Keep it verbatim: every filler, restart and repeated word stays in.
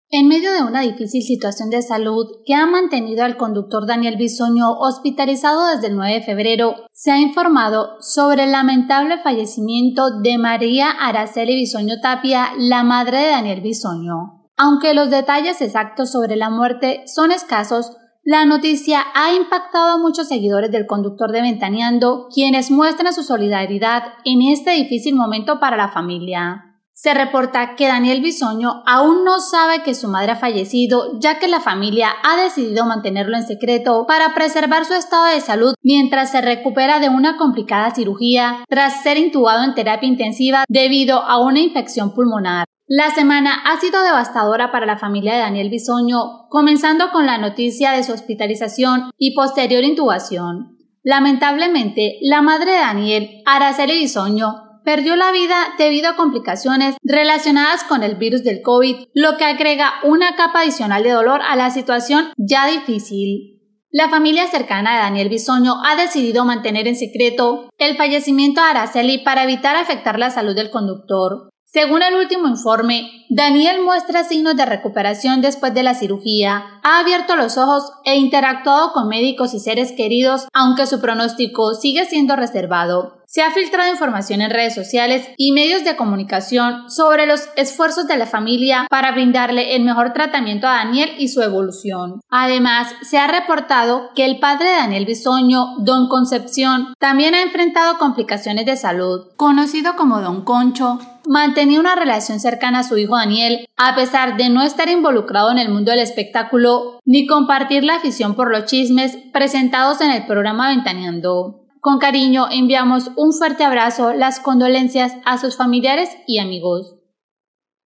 En medio de una difícil situación de salud que ha mantenido al conductor Daniel Bisoño hospitalizado desde el nueve de febrero, se ha informado sobre el lamentable fallecimiento de María Araceli Bisoño Tapia, la madre de Daniel Bisoño. Aunque los detalles exactos sobre la muerte son escasos, la noticia ha impactado a muchos seguidores del conductor de Ventaneando, quienes muestran su solidaridad en este difícil momento para la familia. Se reporta que Daniel Bisoño aún no sabe que su madre ha fallecido, ya que la familia ha decidido mantenerlo en secreto para preservar su estado de salud mientras se recupera de una complicada cirugía tras ser intubado en terapia intensiva debido a una infección pulmonar. La semana ha sido devastadora para la familia de Daniel Bisoño, comenzando con la noticia de su hospitalización y posterior intubación. Lamentablemente, la madre de Daniel, Araceli Bisoño, perdió la vida debido a complicaciones relacionadas con el virus del COVID, lo que agrega una capa adicional de dolor a la situación ya difícil. La familia cercana de Daniel Bisoño ha decidido mantener en secreto el fallecimiento de Araceli para evitar afectar la salud del conductor. Según el último informe, Daniel muestra signos de recuperación después de la cirugía, ha abierto los ojos e interactuado con médicos y seres queridos, aunque su pronóstico sigue siendo reservado. Se ha filtrado información en redes sociales y medios de comunicación sobre los esfuerzos de la familia para brindarle el mejor tratamiento a Daniel y su evolución. Además, se ha reportado que el padre de Daniel Bisoño, Don Concepción, también ha enfrentado complicaciones de salud. Conocido como Don Concho, mantenía una relación cercana a su hijo Daniel, a pesar de no estar involucrado en el mundo del espectáculo ni compartir la afición por los chismes presentados en el programa Ventaneando. Con cariño enviamos un fuerte abrazo, las condolencias a sus familiares y amigos.